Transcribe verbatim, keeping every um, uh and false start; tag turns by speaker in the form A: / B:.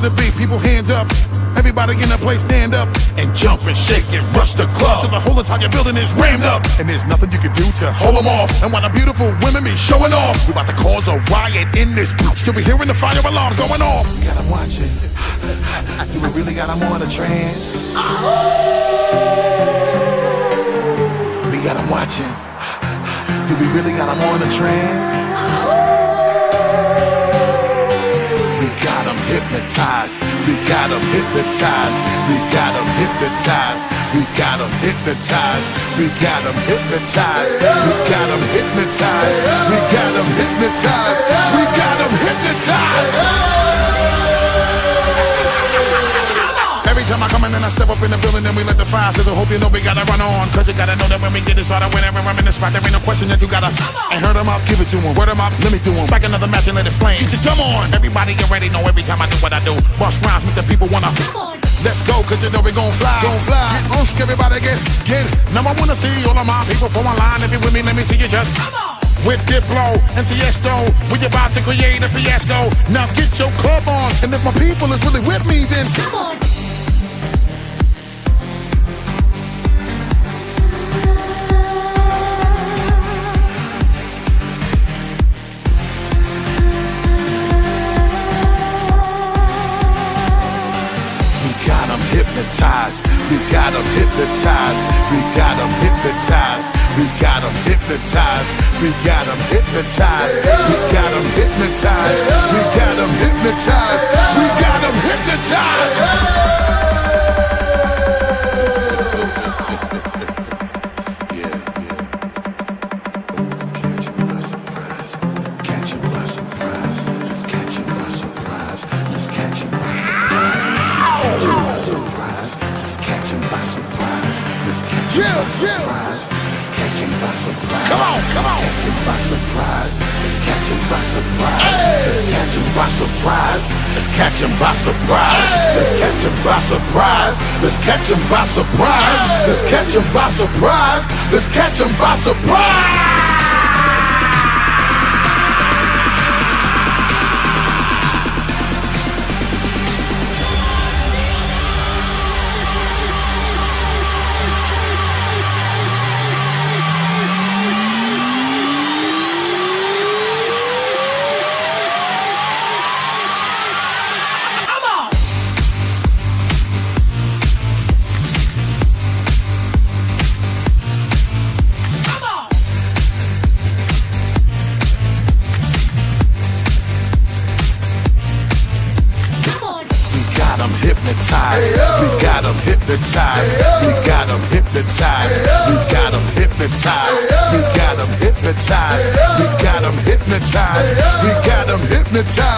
A: the beat, people hands up. Everybody in the place stand up and jump and shake and rush the club till the whole entire building is rammed up. And there's nothing you can do to hold them off. And while the beautiful women be showing off, we about to cause a riot in this bitch till we hearing the fire alarms going off. We got them watching. Do we really got them on a trance? We got them watching. Do we really got them on a trance? We got them hypnotized. We got them hypnotized. We got them hypnotized. We got them hypnotized. We got them hypnotized. We got them hypnotized. We got them hypnotized. We got them hypnotized. Every time I come in and I step up in the building, then we let the fire sizzle. Hope you know we gotta run on, cause you gotta know that when we get it started, whenever I'm in the spot, there ain't no question that you gotta. And hurt them up, give it to them. Word them up, let me do them. Back another match and let it flame. Get your come on. Everybody get ready, know every time I do what I do. Bust rhymes, make the people wanna. Let's go, cause you know we gon' fly. Gon' fly. Get on, everybody get, get. Now I wanna see all of my people form a line. If you with me, let me see you just. With Diplo and Tiesto, we about to create a fiasco. Now get your club on, and if my people is really with me, then come on. Hypnotized. We got them hypnotized. We got them hypnotized. We got them hypnotized. We got them hypnotized. We got them hypnotized. We got them hypnotized. We got them hypnotized. Surprise. Let's catch him by surprise. Come on, come on. Let's catch him by surprise. Let's catch him by surprise. Let's catch him by surprise. Let's catch him by surprise. Let's catch him by surprise. Let's catch him by surprise. Let's catch him by surprise. Let's catch him by surprise. We got them hypnotized. We got them hypnotized. We got them hypnotized. We got them hypnotized. We got them hypnotized. We got them hypnotized.